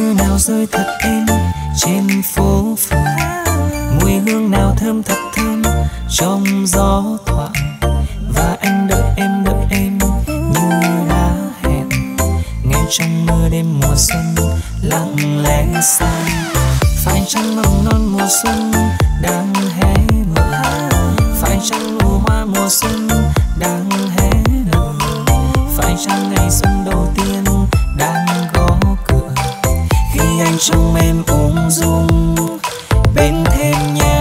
mưa nào rơi thật êm trên phố phường, mùi hương nào thơm thật thơm trong gió thoảng. Và anh đợi em như đã hẹn, ngay trong mưa đêm mùa xuân lặng lẽ xa. Phải chăng mầm non mùa xuân đang hé nở, phải chăng nụ hoa mùa xuân đang hé nở, phải chăng ngày xuân đầu tiên đang gõ cửa, khi anh trông em ung dung bên thềm nhà.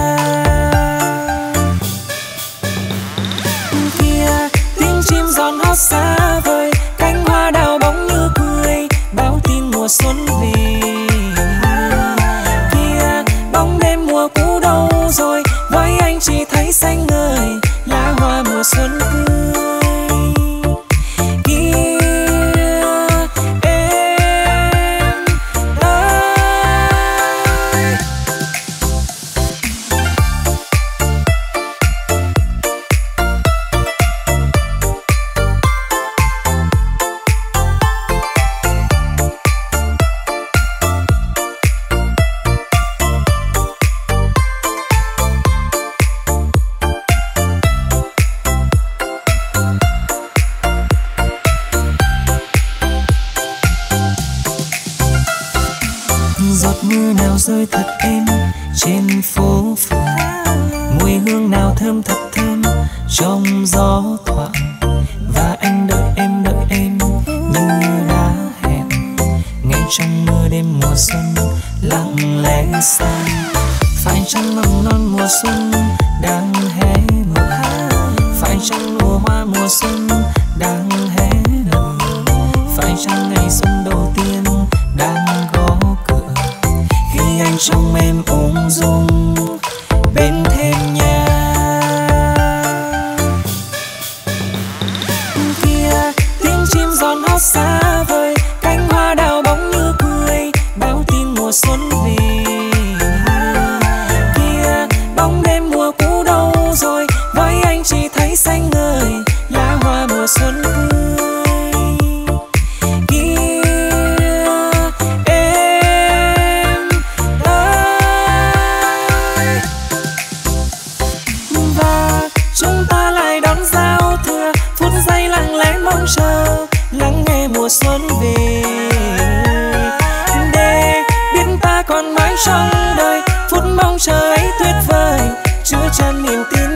Kia tiếng chim giòn hót xa vời, cánh hoa đào bóng như cười báo tin mùa xuân về. Kia bóng đêm mùa cũ đâu rồi, với anh chỉ thấy xanh ngời lá hoa mùa xuân tươi. Giọt mưa nào rơi thật êm trên phố phường, mùi hương nào thơm thật thơm trong gió thoảng. Và anh đợi em như đã hẹn, ngay trong mưa đêm mùa xuân lặng lẽ xa. Phải chăng mầm non mùa xuân đang hé nở, phải chăng nụ hoa mùa xuân đang hé nở, phải chăng ngày xuân đầu tiên đang gõ cửa, khi anh trông em ung dung bên thềm nhà. Kia tiếng chim giòn hót xa vời, cánh hoa đào bóng như cười báo tin mùa xuân về. Kia bóng đêm mùa cũ đâu rồi, với anh chỉ thấy xanh ngời lá hoa mùa xuân tươi. Chờ lắng nghe mùa xuân về, để biết ta còn mãi trong đời phút mong chờ ấy tuyệt vời, chứa chan niềm tin